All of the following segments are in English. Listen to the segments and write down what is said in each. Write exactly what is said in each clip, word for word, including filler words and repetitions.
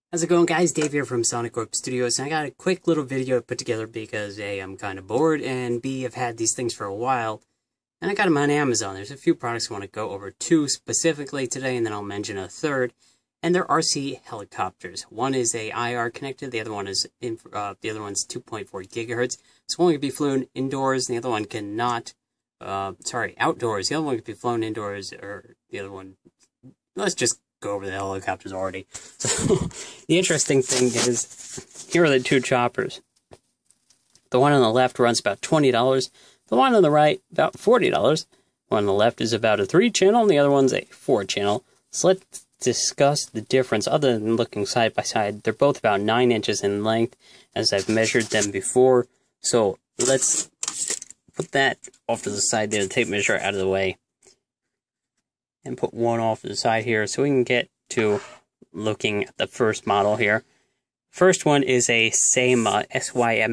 How's it going, guys? Dave here from SonicOrbStudios, and I got a quick little video to put together because A, I'm kind of bored, and B, I've had these things for a while, and I got them on Amazon. There's a few products I want to go over, two specifically today, and then I'll mention a third, and they're R C helicopters. One is a I R connected, the other one is in, uh, the other one's two point four gigahertz. So one can be flown indoors, and the other one cannot. Uh, sorry, outdoors. The other one can be flown indoors, or the other one. Let's just go over the helicopters already. So the interesting thing is, here are the two choppers. The one on the left runs about twenty dollars. The one on the right, about forty dollars. The one on the left is about a three channel, and the other one's a four channel. So let's discuss the difference. Other than looking side by side, they're both about nine inches in length, as I've measured them before. So let's put that off to the side there, the tape measure out of the way, and put one off to the side here so we can get to looking at the first model here. First one is a Syma S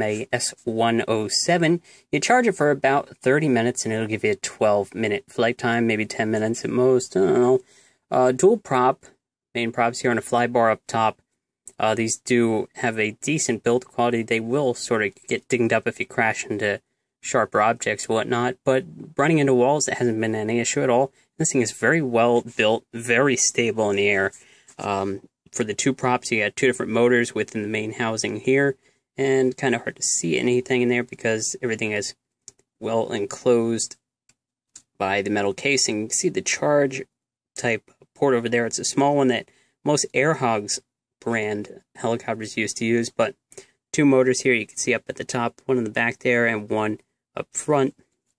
one oh seven. You charge it for about thirty minutes and it'll give you a twelve minute flight time, maybe ten minutes at most. I don't know. Uh, dual prop, main props here on a fly bar up top. Uh, these do have a decent build quality. They will sort of get dinged up if you crash into sharper objects and whatnot, but running into walls, it hasn't been any issue at all. This thing is very well built, very stable in the air. Um, for the two props, you got two different motors within the main housing here, and kind of hard to see anything in there because everything is well enclosed by the metal casing. You can see the charge type port over there. It's a small one that most Air Hogs brand helicopters used to use, but two motors here you can see up at the top, one in the back there and one up front.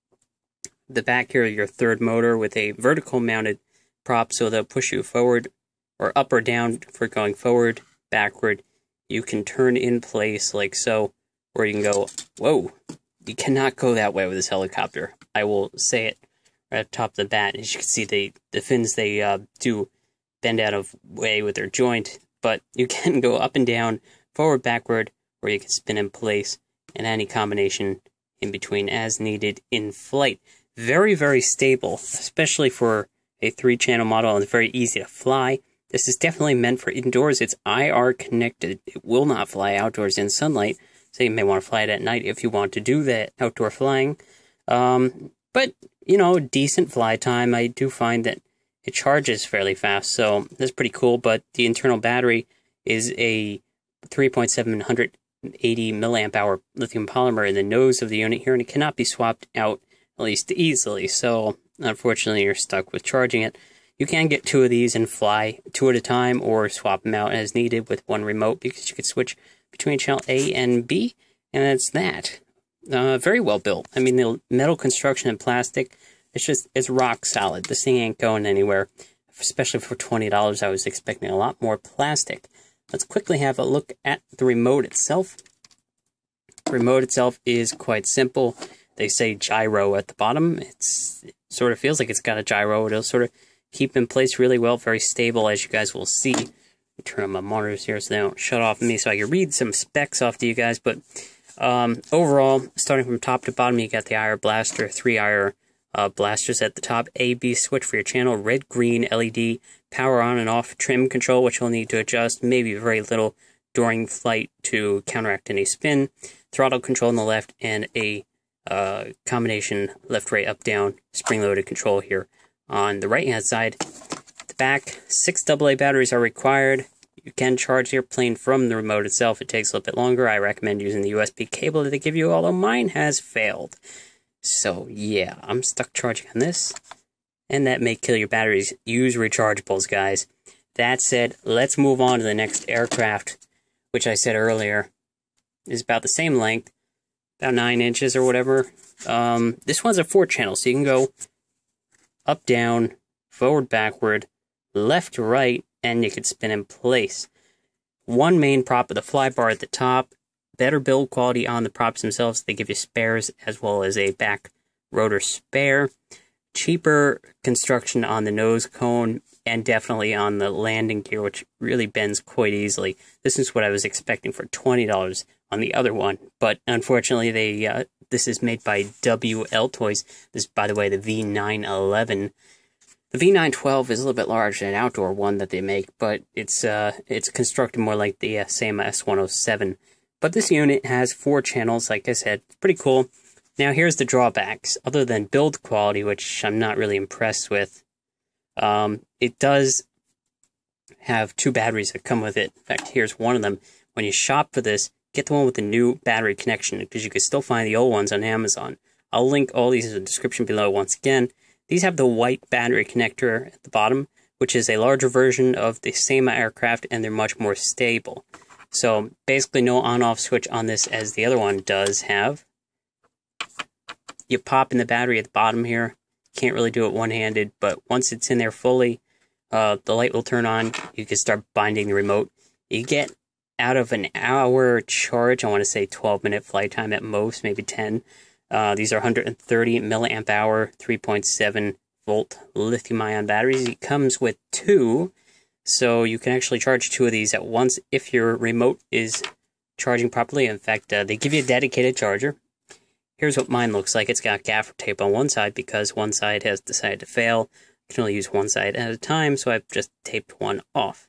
The back here, your third motor with a vertical mounted prop, so they'll push you forward or up or down for going forward, backward. You can turn in place like so, or you can go, whoa, you cannot go that way with this helicopter. I will say it right at the top of the bat. As you can see, they, the fins, they uh, do bend out of way with their joint, but you can go up and down, forward, backward, or you can spin in place, and any combination in between as needed in flight. Very, very stable, especially for a three-channel model, and it's very easy to fly. This is definitely meant for indoors. It's I R connected. It will not fly outdoors in sunlight, so you may want to fly it at night if you want to do that outdoor flying. Um, but, you know, decent fly time. I do find that it charges fairly fast, so that's pretty cool, but the internal battery is a three point seven eighty milliamp hour lithium polymer in the nose of the unit here, and it cannot be swapped out at least easily, so unfortunately you're stuck with charging it. You can get two of these and fly two at a time, or swap them out as needed with one remote, because you could switch between channel A and B, and that's that. Uh, very well built. I mean, the metal construction and plastic, it's just, it's rock solid. This thing ain't going anywhere, especially for twenty dollars. I was expecting a lot more plastic. Let's quickly have a look at the remote itself. The remote itself is quite simple. They say gyro at the bottom. It's, it sort of feels like it's got a gyro. It'll sort of keep in place really well, very stable, as you guys will see. Let me turn on my monitors here so they don't shut off me, so I can read some specs off to you guys. But um, overall, starting from top to bottom, you got the I R blaster, three I R uh, blasters at the top, A B switch for your channel, red, green, L E D, power on and off, trim control, which you'll need to adjust, maybe very little during flight to counteract any spin, throttle control on the left, and a uh, combination left, right, up, down, spring-loaded control here on the right-hand side. At the back, six double A batteries are required. You can charge your plane from the remote itself. It takes a little bit longer. I recommend using the U S B cable that they give you, although mine has failed. So, yeah, I'm stuck charging on this, and that may kill your batteries. Use rechargeables, guys. That said, let's move on to the next aircraft, which I said earlier is about the same length, about nine inches or whatever. Um, this one's a four channel, so you can go up, down, forward, backward, left to right, and you can spin in place. One main prop with a fly bar at the top. Better build quality on the props themselves. They give you spares as well as a back rotor spare. Cheaper construction on the nose cone, and definitely on the landing gear, which really bends quite easily. This is what I was expecting for twenty dollars on the other one, but unfortunately they uh, this is made by WLtoys. This is, by the way, the V nine eleven. The V nine twelve is a little bit larger than an outdoor one that they make, but it's uh, it's constructed more like the uh, Syma S one oh seven. But this unit has four channels, like I said. It's pretty cool. Now here's the drawbacks. Other than build quality, which I'm not really impressed with, um, it does have two batteries that come with it. In fact, here's one of them. When you shop for this, get the one with the new battery connection, because you can still find the old ones on Amazon. I'll link all these in the description below once again. These have the white battery connector at the bottom, which is a larger version of the Syma aircraft, and they're much more stable. So basically no on-off switch on this as the other one does have. You pop in the battery at the bottom here. Can't really do it one-handed, but once it's in there fully, uh, the light will turn on. You can start binding the remote. You get out of an hour charge, I want to say twelve minute flight time at most, maybe ten. Uh, these are one hundred thirty milliamp hour, three point seven volt lithium-ion batteries. It comes with two, so you can actually charge two of these at once if your remote is charging properly. In fact, uh, they give you a dedicated charger. Here's what mine looks like. It's got gaffer tape on one side because one side has decided to fail. I can only use one side at a time, so I've just taped one off.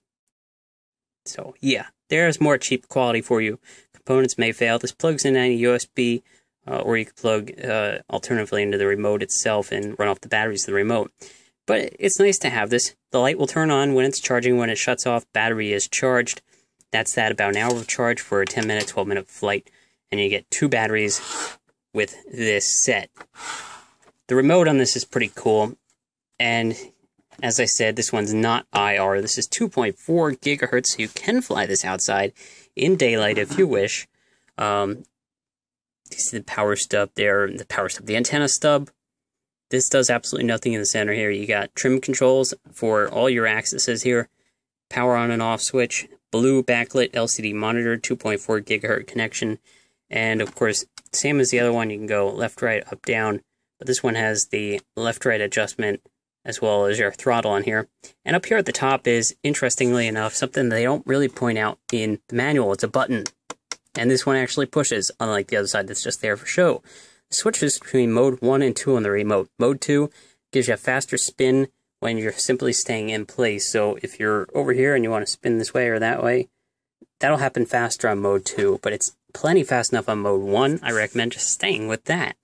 So yeah, there's more cheap quality for you. Components may fail. This plugs in any U S B, uh, or you can plug uh, alternatively into the remote itself and run off the batteries of the remote. But it's nice to have this. The light will turn on when it's charging. When it shuts off, battery is charged. That's that, about an hour of charge for a ten minute, twelve minute flight. And you get two batteries with this set. The remote on this is pretty cool. And as I said, this one's not I R. This is two point four gigahertz, so you can fly this outside in daylight if you wish. Um, you see the power stub there, the power stub, the antenna stub. This does absolutely nothing in the center here. You got trim controls for all your accesses here. Power on and off switch, blue backlit L C D monitor, two point four gigahertz connection. And of course, same as the other one, you can go left, right, up, down. But this one has the left-right adjustment as well as your throttle on here. And up here at the top is, interestingly enough, something they don't really point out in the manual. It's a button. And this one actually pushes, unlike the other side that's just there for show. Switches between mode one and two on the remote. Mode two gives you a faster spin when you're simply staying in place. So if you're over here and you want to spin this way or that way, that'll happen faster on mode two, but it's plenty fast enough on mode one. I recommend just staying with that.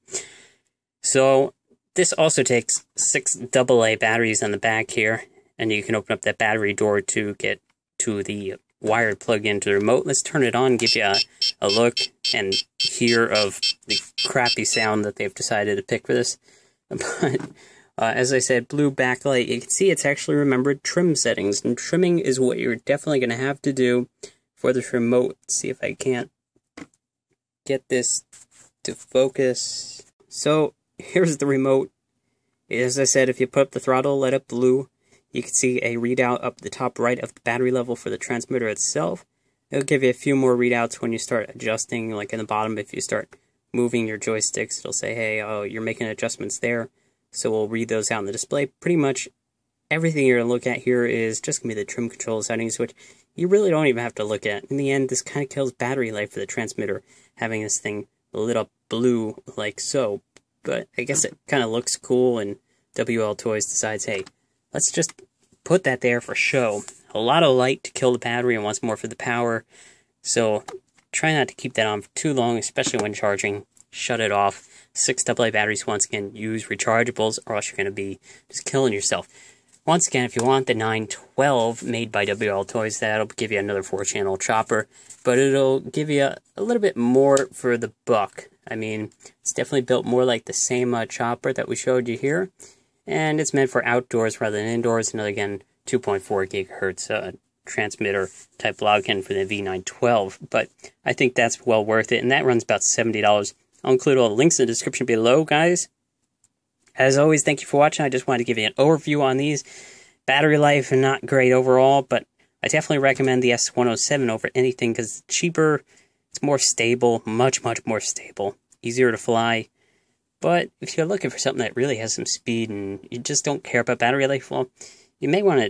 So this also takes six double A batteries on the back here, and you can open up that battery door to get to the wired plug-in to the remote. Let's turn it on, give you a, a look and hear of the crappy sound that they've decided to pick for this. But uh, as I said, blue backlight, you can see it's actually remembered trim settings, and trimming is what you're definitely going to have to do for this remote. Let's see if I can't get this to focus. So here's the remote. As I said, if you put up the throttle, let up blue, you can see a readout up the top right of the battery level for the transmitter itself. It'll give you a few more readouts when you start adjusting, like in the bottom. If you start moving your joysticks, it'll say, hey, oh, you're making adjustments there. So we'll read those out in the display. Pretty much everything you're going to look at here is just going to be the trim control settings, which you really don't even have to look at. In the end, this kind of kills battery life for the transmitter, having this thing lit up blue like so. But I guess it kind of looks cool, and WLtoys decides, hey, let's just put that there for show. A lot of light to kill the battery and once more for the power. So try not to keep that on for too long, especially when charging. Shut it off. Six double A batteries, once again, use rechargeables, or else you're going to be just killing yourself. Once again, if you want the nine twelve made by WLtoys, that'll give you another four channel chopper, but it'll give you a, a little bit more for the buck. I mean, it's definitely built more like the same uh, chopper that we showed you here, and it's meant for outdoors rather than indoors. And again, two point four gigahertz uh, transmitter type login for the V nine twelve, but I think that's well worth it, and that runs about seventy dollars. I'll include all the links in the description below, guys. As always, thank you for watching. I just wanted to give you an overview on these. Battery life, not great overall, but I definitely recommend the S one oh seven over anything because it's cheaper, it's more stable, much, much more stable, easier to fly. But if you're looking for something that really has some speed and you just don't care about battery life, well, you may want to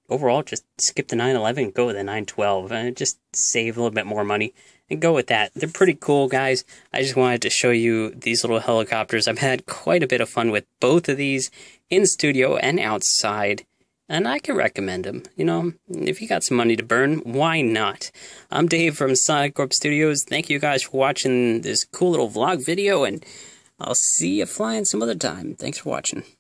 overall, just skip the nine eleven, go with the nine twelve, and just save a little bit more money, and go with that. They're pretty cool, guys. I just wanted to show you these little helicopters. I've had quite a bit of fun with both of these in studio and outside, and I can recommend them. You know, if you got some money to burn, why not? I'm Dave from SonicOrbStudios. Thank you guys for watching this cool little vlog video, and I'll see you flying some other time. Thanks for watching.